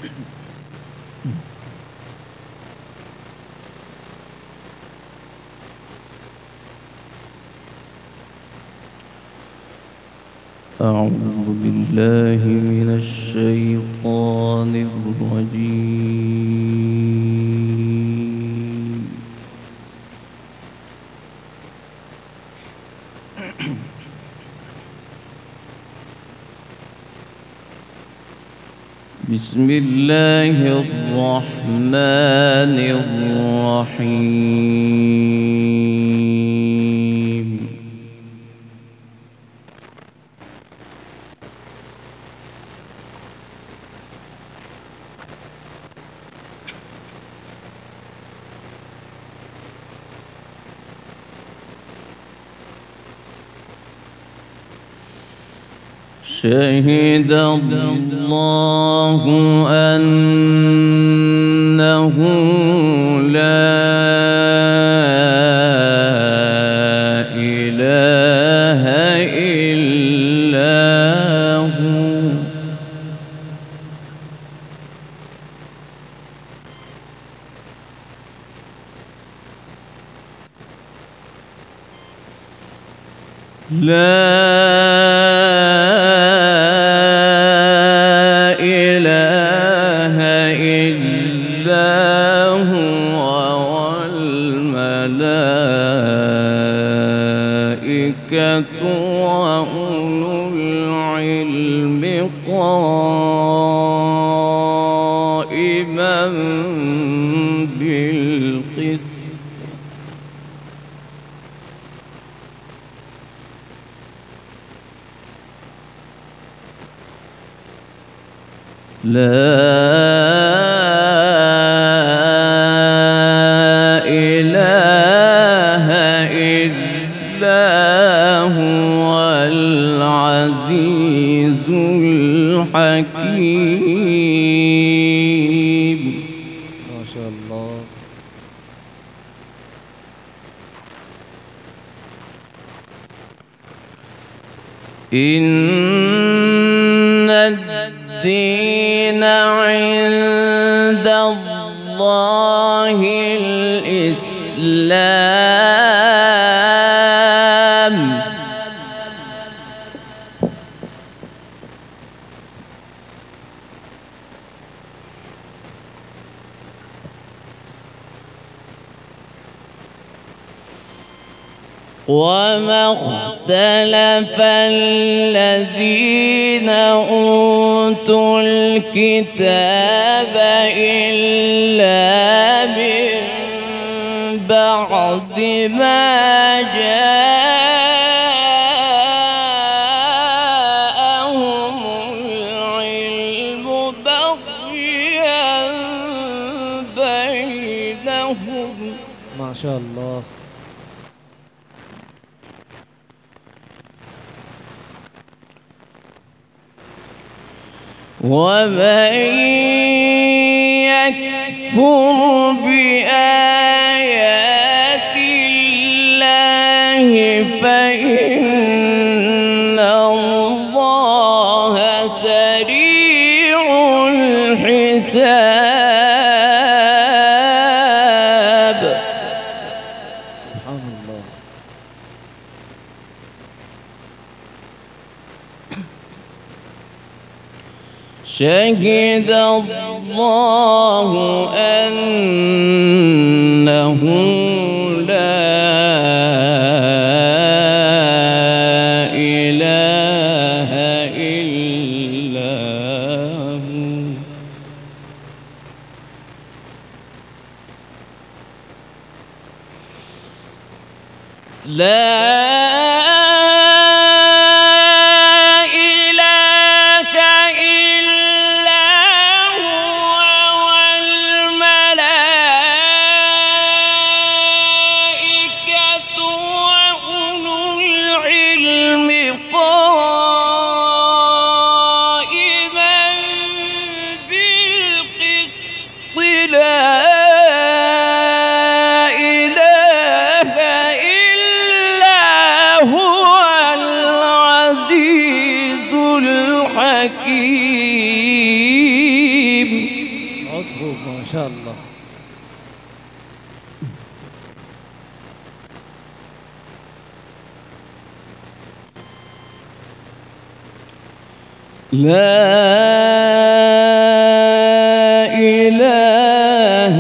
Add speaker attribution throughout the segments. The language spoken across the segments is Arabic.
Speaker 1: أعوذ بالله من الشيطان الرجيم. بسم الله الرحمن الرحيم. شهد الله أنه لا إله إلا هو وأولو العلم قائما بالقسط. لا إله إلا هو العزيز الحكيم.
Speaker 2: ما شاء الله.
Speaker 1: إن الدين عند الله الإسلام. وما اختلف الذين أوتوا الكتاب إلا من بعد ما جاءهم العلم بغيا بينهم.
Speaker 2: ما شاء الله.
Speaker 1: ومن يكفر بآيات الله فإن الله سريع الحساب.
Speaker 2: سبحان الله.
Speaker 1: شهد الله أنه لا إله إلا هو. لا
Speaker 2: شاء الله.
Speaker 1: لا إله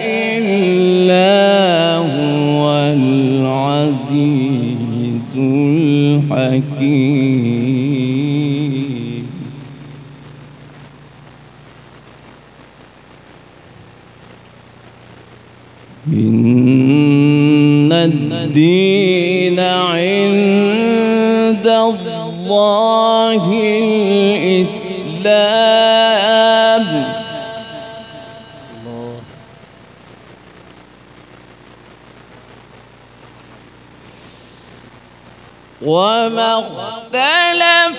Speaker 1: إلا هو العزيز الحكيم. إن الدين عند الله الإسلام.
Speaker 2: الله.
Speaker 1: وما اختلف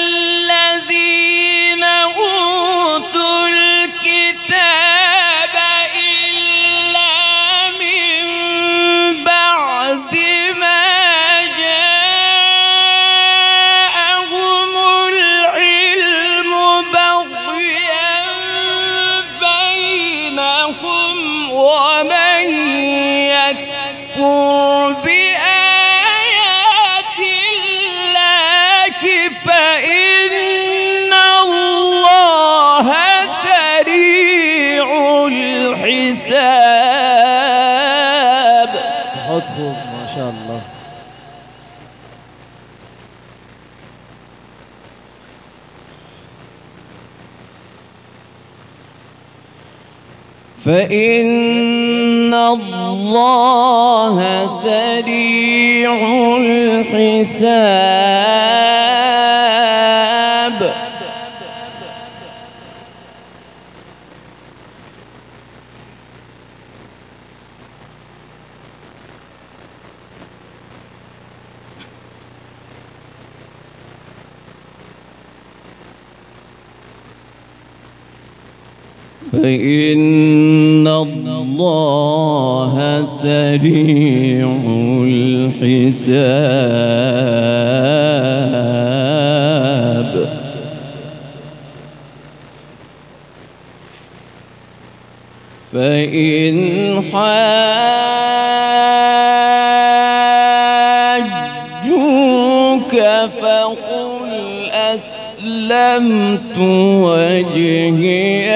Speaker 1: الذين أوتوا الكتاب إلا من بعد ما جاءهم العلم بغيا بينهم. ومن يكفر بآيات الله فإن الله سريع الحساب.
Speaker 2: حطهم ما شاء الله.
Speaker 1: فإن الله سريع الحساب. فإن الله سريع الحساب. فإن حاجوك فقل أسلمت وجهي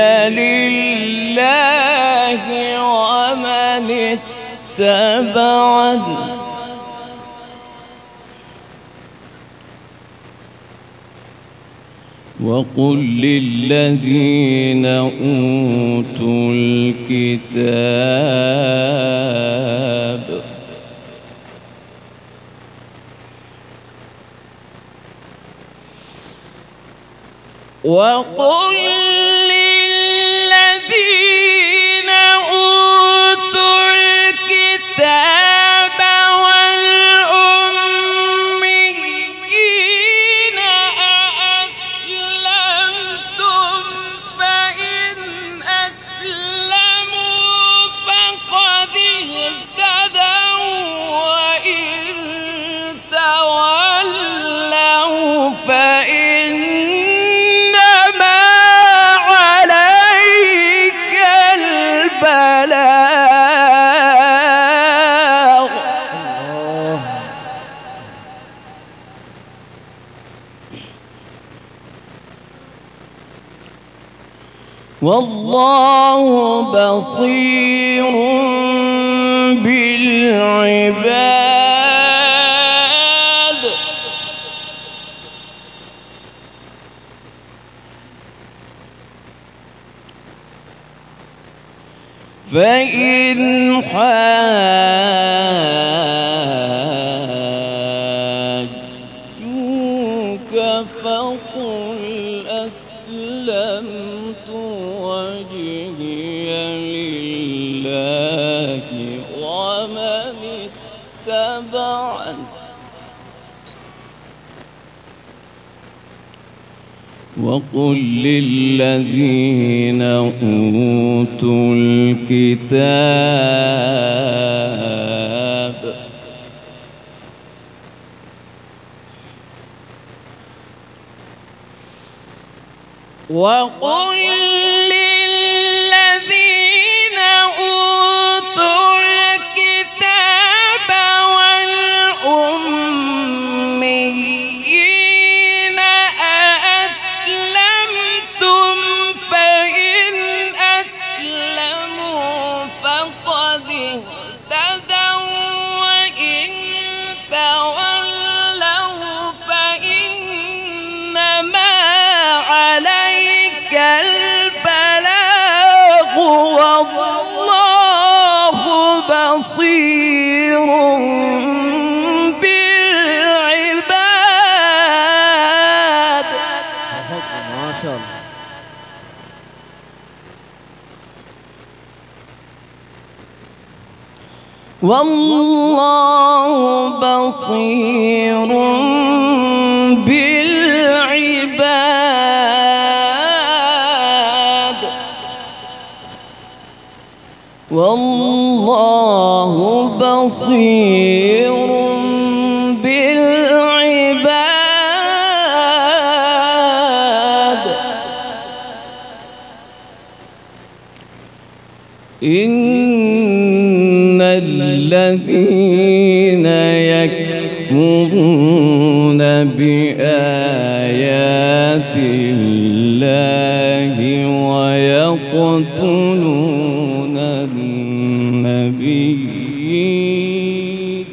Speaker 1: لله ومن اتبعني. وقل للذين أوتوا الكتاب وقل للذين أوتوا الكتاب والأميين أأسلمتم فإن أسلموا فقد اهتدوا وإن تولوا فإنما عليك البلاغ.
Speaker 2: الله.
Speaker 1: والله بصير بالعباد. فإن حاجوك فقل أسلمت وجهي لله ومن اتبعني. وقل للذين أوتوا الكتاب وقل للذين والله بصير بالعباد والله بصير بالعباد إن الذين يكفرون بآيات الله ويقتلون النبيين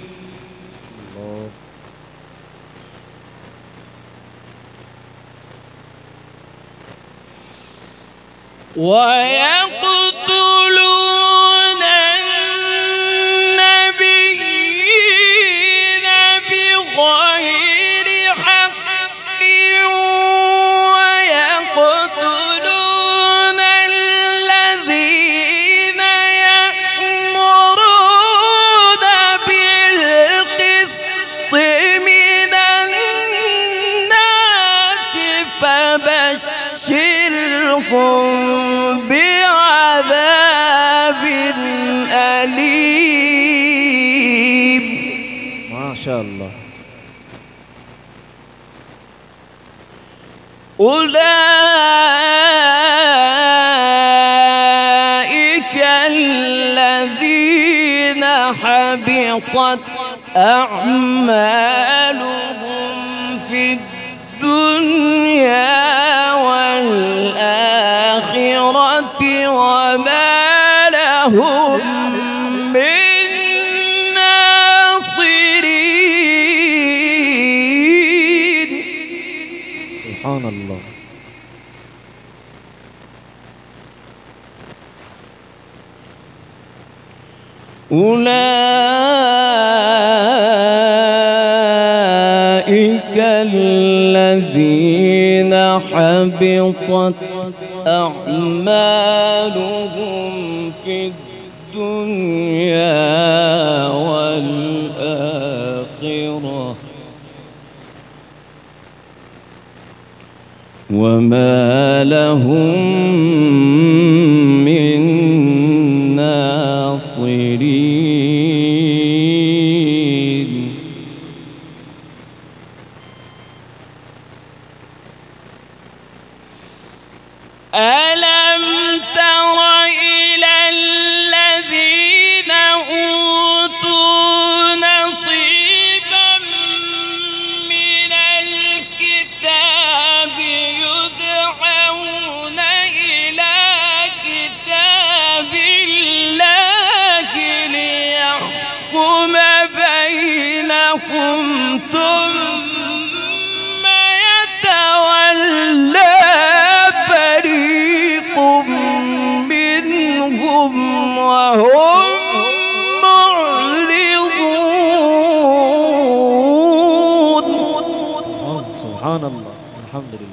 Speaker 1: ويقتلون النبيين بغير حق ويقتلون الذين يأمرون بالقسط من الناس فبشرهم بعذاب أليم.
Speaker 2: ما شاء الله.
Speaker 1: أولئك الذين حبطت أعمالهم في الدنيا والآخرة وما لهم من ناصرين.
Speaker 2: سبحان الله.
Speaker 1: أولئك الذين حبطت أعمالهم في الدنيا والآخرة وما لهم من ناصرين. ألم تر إلى الذين أوتوا نصيبا من الكتاب يدعون إلى كتاب الله ليحكم بينهم ثم يتولى فريق منهم وهم معرضون.
Speaker 2: سبحان الله. الحمد لله.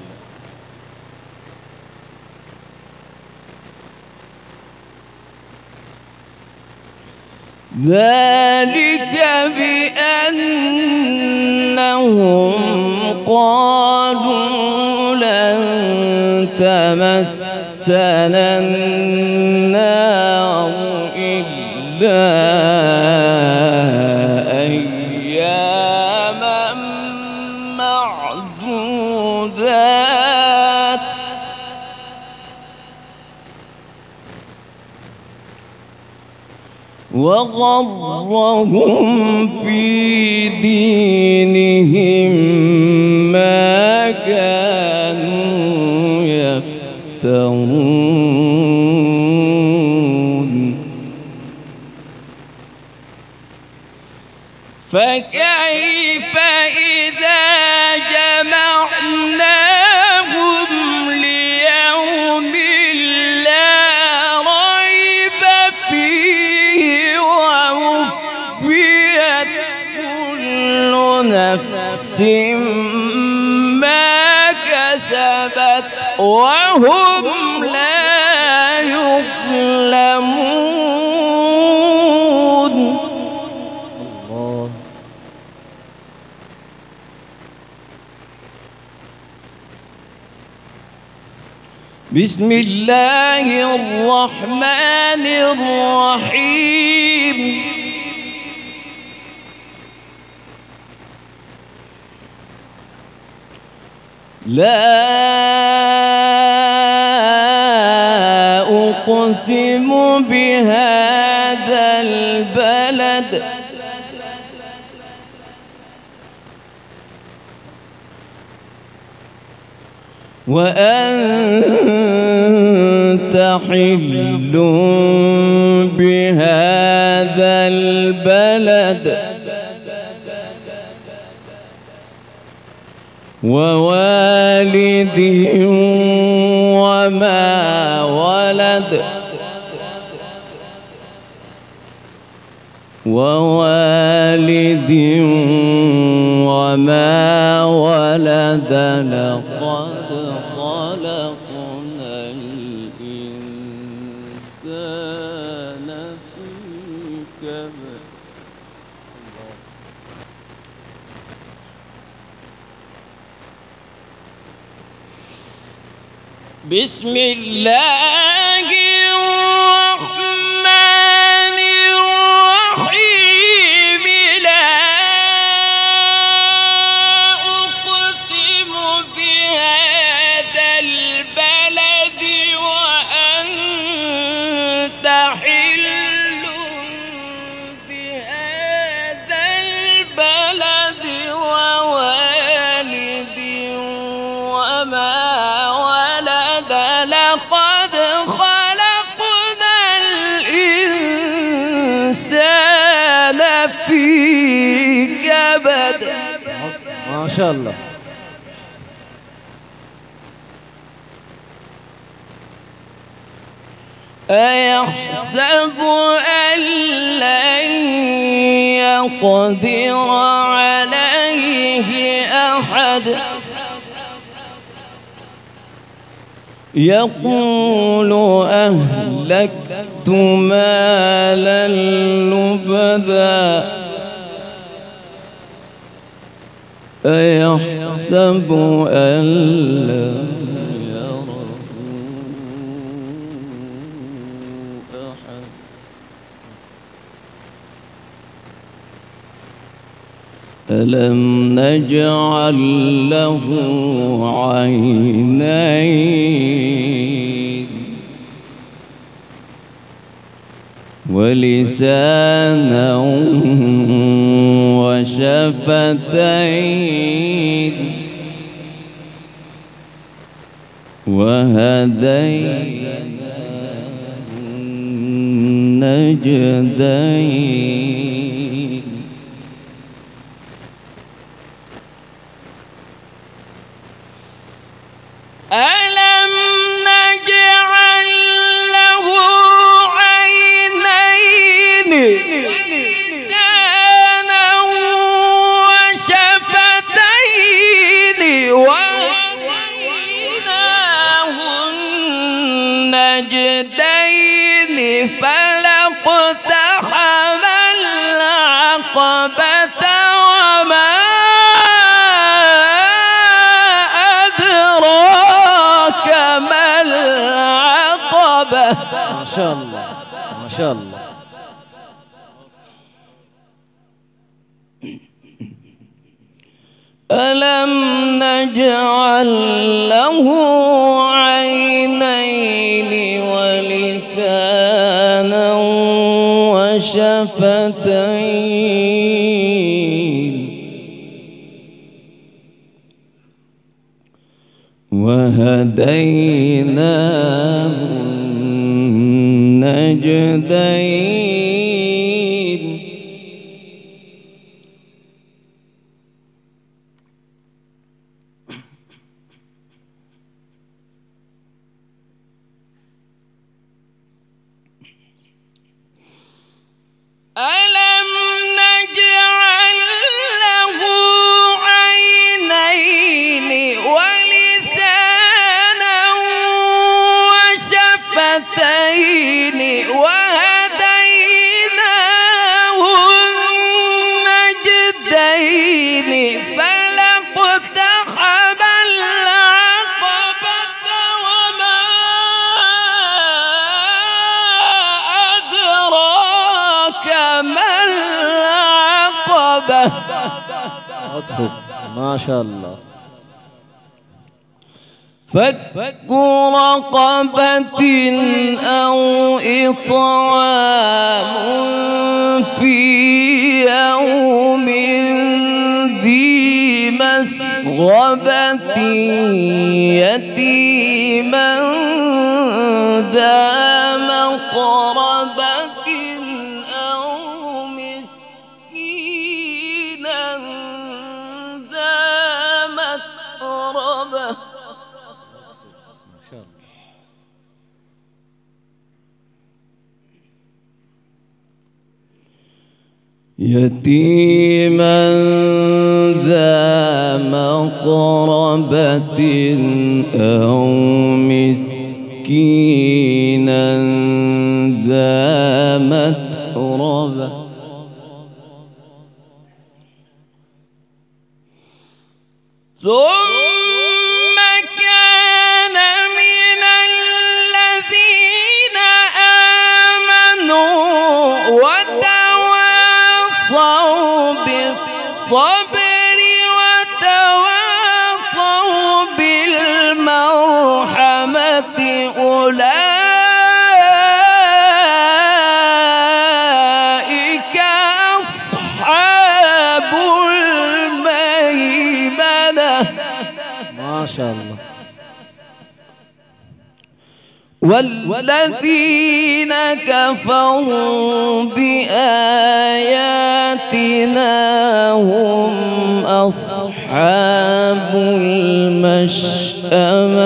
Speaker 1: ذلك بأنهم قالوا لن تمسنا النار إلا أياما معدودات وغرهم في دينهم ما كانوا يفترون. فكيف إذا جمعناهم ليوم لا ريب فيه ووفيت كل نفس ما كسبت وهم لا يظلمون. بسم الله الرحمن الرحيم لا أقسم بهذا البلد وأنت حل بهذا البلد ووالد وما ولد ووالد وما ولد لقد خلقنا الإنسان في كبد بسم الله الرحمن الرحيم لا أقسم بهذا البلد وأنت حل بهذا البلد ووالد وما لقد خلقنا الإنسان في كبد
Speaker 2: ما شاء الله.
Speaker 1: أيحسب أن لن يقدر عليه أحد يقول أهلكت مالا لبدا أيحسب أن لم يره أحد ألم نجعل له عينين ولسانا وشفتين وهديناه النجدين ألم نجعل له عينين ولسانا وشفتين وهديناه النجدين فلاقتحم العقبة وما
Speaker 2: ما شاء الله ما شاء الله.
Speaker 1: ألم نجعل له عينين ولسانا وشفتين وهديناه النجدين ألم نجعل له عينين ولسانا وشفتين وهديناه النجدين فلاقتحم العقبة وما
Speaker 2: ادخل. ما شاء الله.
Speaker 1: فك رقبة أو إطعام في يوم ذي مسغبة يتيما ذا مقربة أو مسكينا ذا متربة. يتيما ذا مقربة أو مسكينا ذا متربة. ثم كان من الذين آمنوا وتواصوا بالصبر وتواصوا بالمرحمة أولئك أصحاب الميمنة.
Speaker 2: ما شاء الله.
Speaker 1: والذين كفروا بآياتنا هم أصحاب المشأمة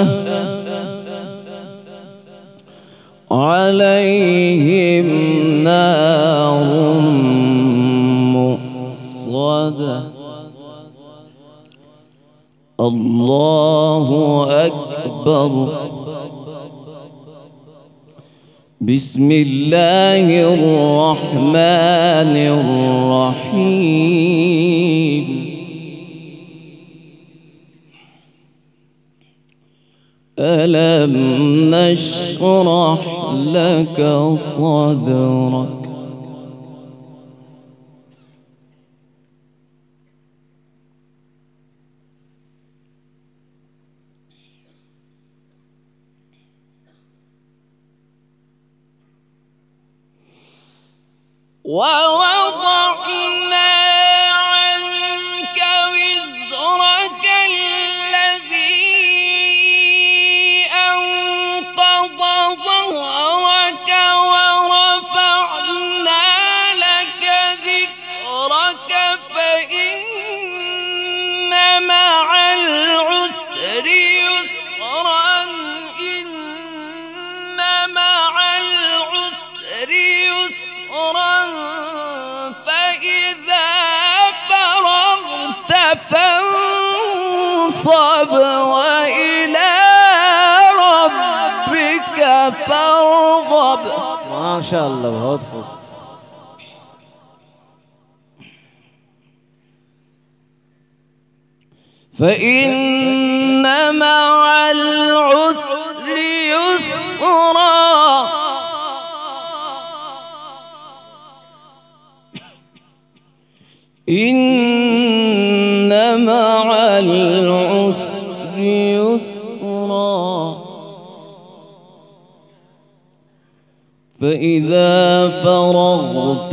Speaker 1: عليهم نار مؤصدة. الله أكبر. بسم الله الرحمن الرحيم. ألم نشرح لك صدرك. ووضعنا عنك وزرك الذي أنقض ظهرك ورفعنا لك ذكرك فإن مع العسر يسرا إن مع العسر يسرا فإذا فرغت فانصب وإلى ربك فارغب.
Speaker 2: ما شاء الله. ادخل.
Speaker 1: فإن مع العسر يسرا إن مع العسر يسرا فإذا فرغت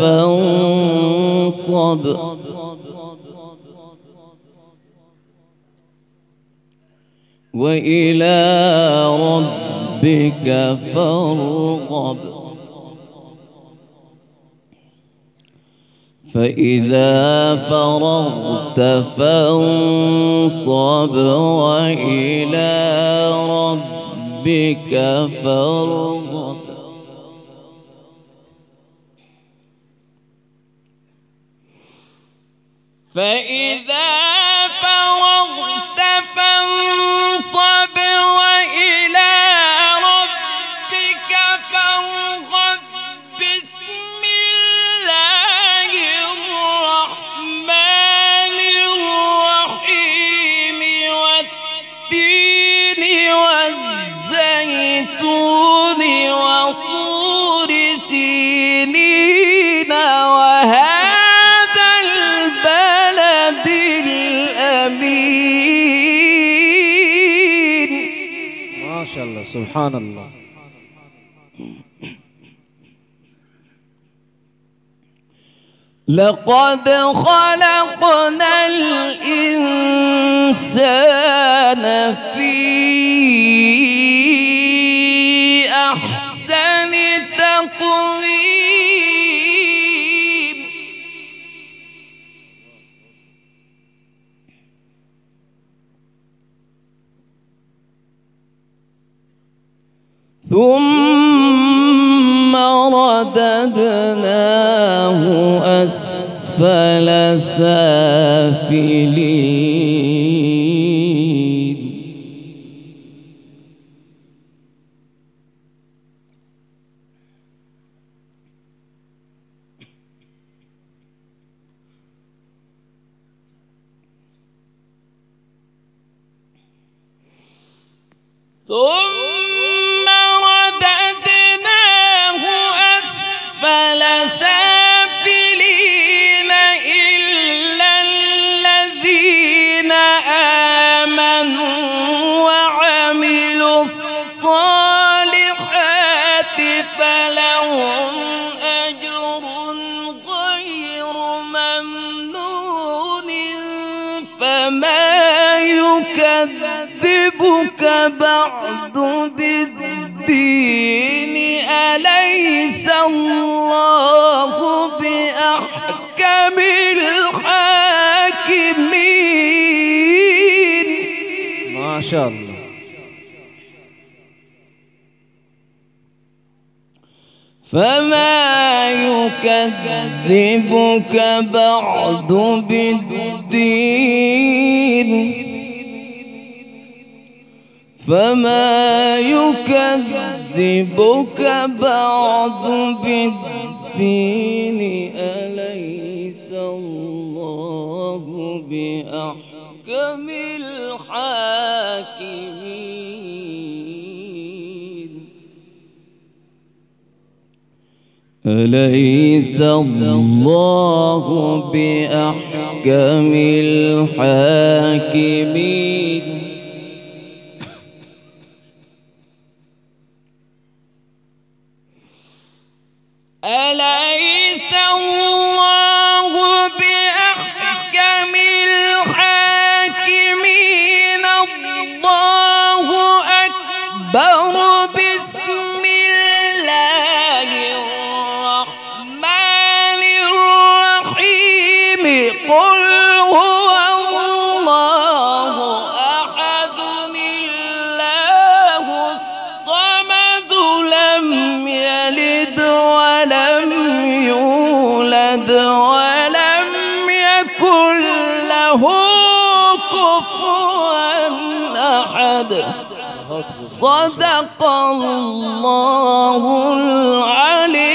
Speaker 1: فانصب وإلى ربك فارغب. فإذا فرغت فانصب وإلى ربك فارغب. فإذا فرغت فانصب وإلى ربك فارغب. بسم الله الرحمن الرحيم. والتين والزيتون وطور سينين وهذا
Speaker 2: شاء الله سبحان الله.
Speaker 1: لقد خلقنا الإنسان في أحسن تقويم ثم رددناه أسفل سافلين ثم رددناه أسفل سافلين إلا الذين آمنوا وعملوا الصالحات فلهم أجر غير ممنون فما يكذبك بعد بالدين أليس الله بأحكم الحاكمين.
Speaker 2: ما شاء الله.
Speaker 1: فما يكذبك بعد بالدين فما يكذبك بعد بالدين أليس الله بأحكم الحاكمين. أليس الله بأحكم الحاكمين. أليس الله بأحكم الحاكمين. الله أكبر. بسم الله الرحمن الرحيم. قل هو الله أحد الله الصمد لم يلد ولم يولد ولم يكن له كفوا أحد. صدق الله العلي